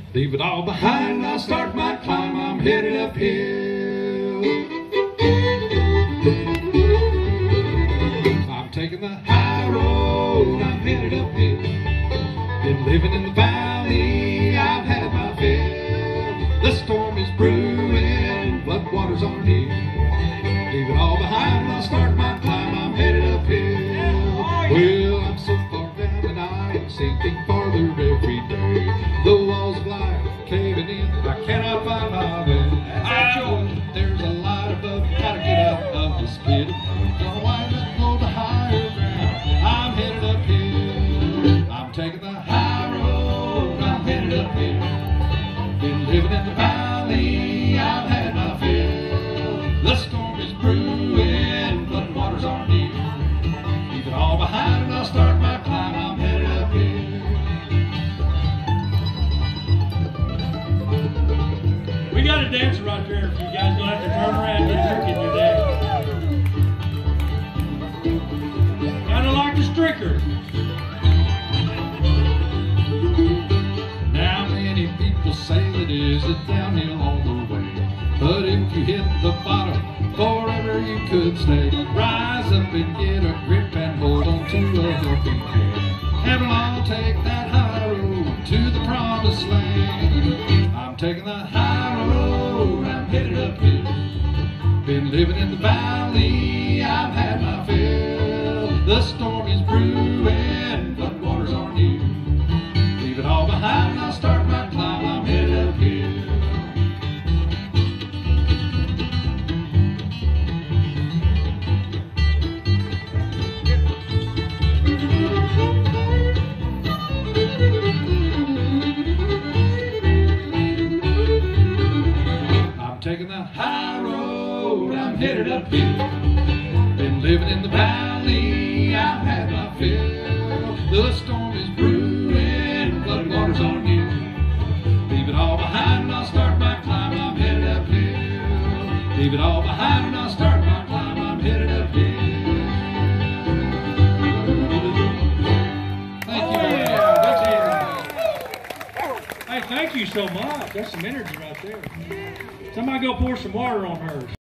Leave it all behind and I'll start my climb. I'm headed uphill. I'm taking the high road, I'm headed uphill. Been living in the valley, I've had my fill. The storm is brewing, floodwaters on near. Leave it all behind and I'll start my climb. I'm headed uphill. Well, I'm so far down and I am sinking farther every day. The walls of life caving in, I cannot find my way. I know there's a light above, gotta get out of this pit. Gonna wind up below the higher ground. I'm headed uphill. I'm taking the high road, I'm headed uphill. Been living in the valley, I've had my fill. The storm is brewing, floodwaters are near. Leave it all behind and I'll start my climb. I'm headed uphill. We got a dancer right there if you guys don't have to turn around and get a drink in your day. Kind of like the stricker. Now many people say that is a downhill all the way. But if you hit the bottom, forever you could stay. Rise up and get a grip and hold on to a helping hand. And I'll take that high road to the promised land. I'm taking the high road, I'm headed uphill. Been living in the valley, I've had my fill. The storm is brewing, floodwaters are near. Leave it all behind and I'll start my climb. I'm headed uphill. Taking the high road, I'm headed uphill. Been living in the valley, I've had my fill. The storm is brewing, floodwaters are near. Leave it all behind and I'll start my climb. I'm headed uphill. Leave it all behind and I'll start my climb. I'm headed uphill. Thank you. Hey, thank you so much. That's some energy right there. Somebody go pour some water on hers.